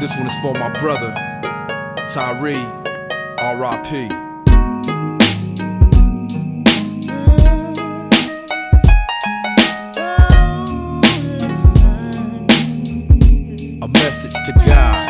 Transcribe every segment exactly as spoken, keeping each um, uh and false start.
This one is for my brother, Tyree, R I P A message to God.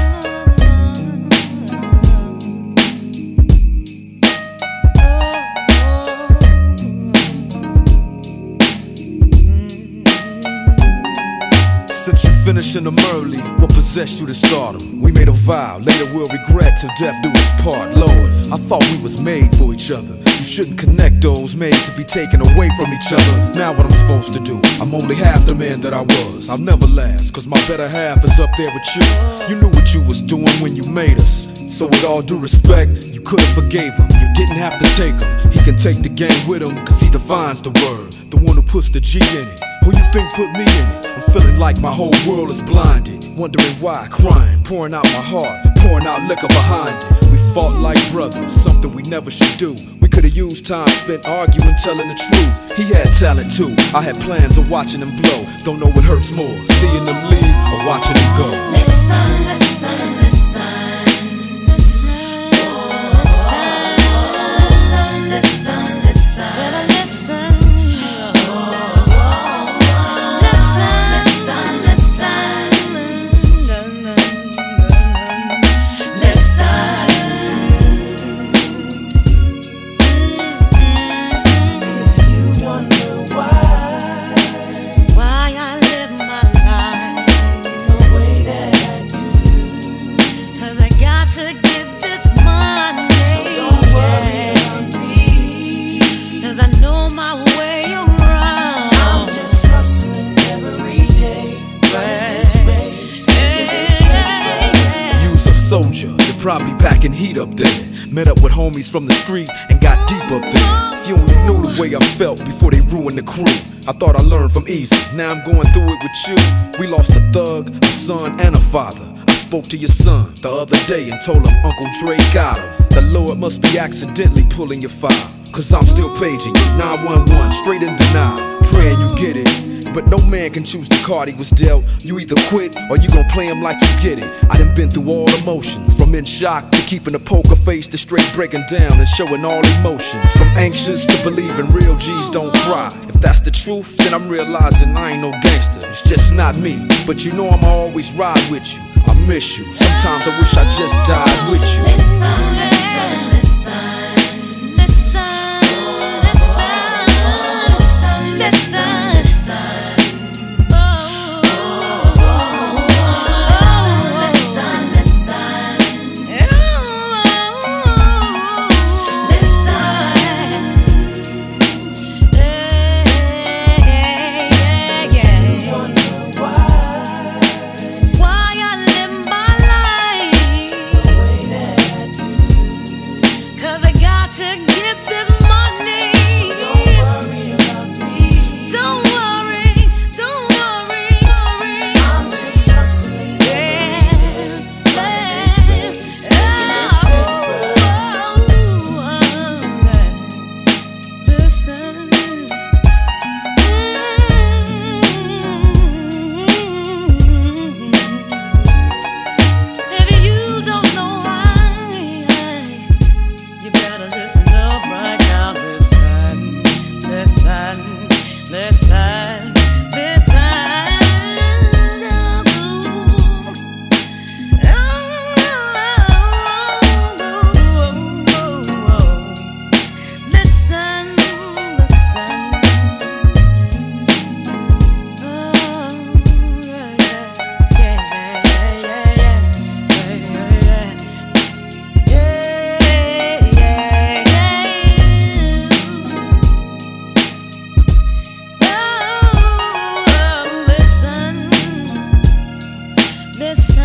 Since you finishing them early, what possessed you to stardom? We made a vow, later we'll regret till death do us part. Lord, I thought we was made for each other. You shouldn't connect those made to be taken away from each other. Now what I'm supposed to do? I'm only half the man that I was. I'll never last, cause my better half is up there with you. You knew what you was doing when you made us. So with all due respect, you could've forgave him. You didn't have to take him. He can take the game with him, cause he defines the word. The one who puts the G in it. Who you think put me in it? I'm feeling like my whole world is blinded. Wondering why, crying, pouring out my heart, pouring out liquor behind it. We fought like brothers, something we never should do. We could've used time spent arguing, telling the truth. He had talent too, I had plans of watching him blow. Don't know what hurts more, seeing them leave or watching him go. Listen, listen, listen. Soldier, you're probably packing heat up there. Met up with homies from the street and got deep up there. If you only knew the way I felt before they ruined the crew. I thought I learned from easy, now I'm going through it with you. We lost a thug, a son, and a father. I spoke to your son the other day and told him Uncle Dre got him. The Lord must be accidentally pulling your file, cause I'm still paging you, nine one one, straight in denial. Praying you get it, but no man can choose the card he was dealt. You either quit or you gon' play him like you get it. I done been through all emotions, from in shock to keeping a poker face to straight breaking down and showing all emotions. From anxious to believing real G's don't cry. If that's the truth, then I'm realizing I ain't no gangster. It's just not me, but you know I'ma always ride with you. I miss you, sometimes I wish I just died with you. Listen, listen, listen. This